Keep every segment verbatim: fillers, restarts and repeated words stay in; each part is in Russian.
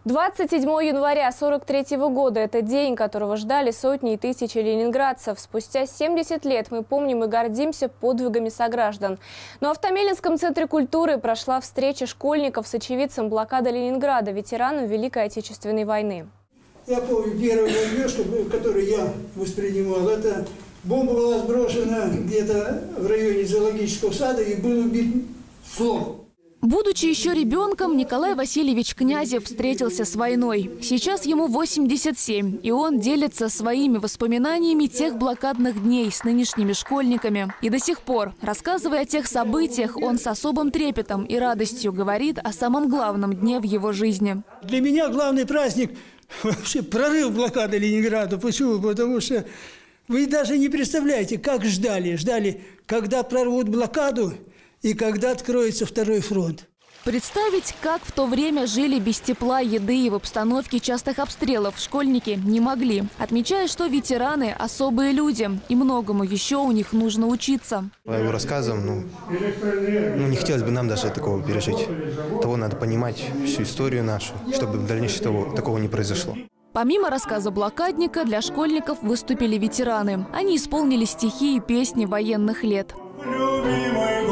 двадцать седьмого января сорок третьего года – это день, которого ждали сотни и тысячи ленинградцев. Спустя семьдесят лет мы помним и гордимся подвигами сограждан. Но в Томилинском центре культуры прошла встреча школьников с очевидцем блокады Ленинграда, ветераном Великой Отечественной войны. Я помню первую бомбежку, которую я воспринимал. Это бомба была сброшена где-то в районе зоологического сада и был убит слон. Будучи еще ребенком, Николай Васильевич Князев встретился с войной. Сейчас ему восемьдесят семь, и он делится своими воспоминаниями тех блокадных дней с нынешними школьниками. И до сих пор, рассказывая о тех событиях, он с особым трепетом и радостью говорит о самом главном дне в его жизни. Для меня главный праздник – вообще прорыв блокады Ленинграда. Почему? Потому что вы даже не представляете, как ждали. Ждали, когда прорвут блокаду, и когда откроется второй фронт. Представить, как в то время жили без тепла, еды и в обстановке частых обстрелов, школьники не могли. Отмечая, что ветераны – особые люди, и многому еще у них нужно учиться. По его рассказам, ну, ну, не хотелось бы нам даже такого пережить. Того надо понимать, всю историю нашу, чтобы в дальнейшем того, такого не произошло. Помимо рассказа блокадника, для школьников выступили ветераны. Они исполнили стихи и песни военных лет. Любимый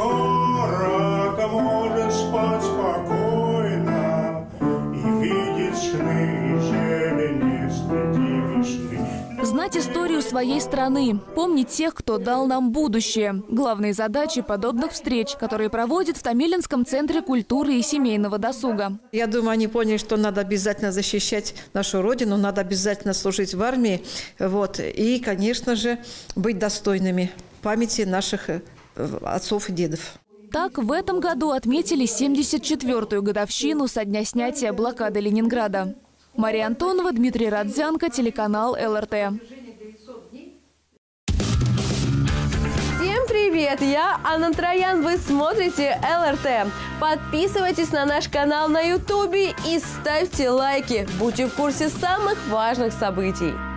город может спать спокойно и видеть сны зеленистые весны. Знать историю своей страны, помнить тех, кто дал нам будущее – главные задачи подобных встреч, которые проводят в Томилинском центре культуры и семейного досуга. Я думаю, они поняли, что надо обязательно защищать нашу родину, надо обязательно служить в армии, вот, и, конечно же, быть достойными памяти наших отцов и дедов. Так, в этом году отметили семьдесят четвёртую годовщину со дня снятия блокады Ленинграда. Мария Антонова, Дмитрий Радзянко, телеканал эл эр тэ. Всем привет! Я Анна Троян, вы смотрите эл эр тэ. Подписывайтесь на наш канал на ютубе и ставьте лайки. Будьте в курсе самых важных событий.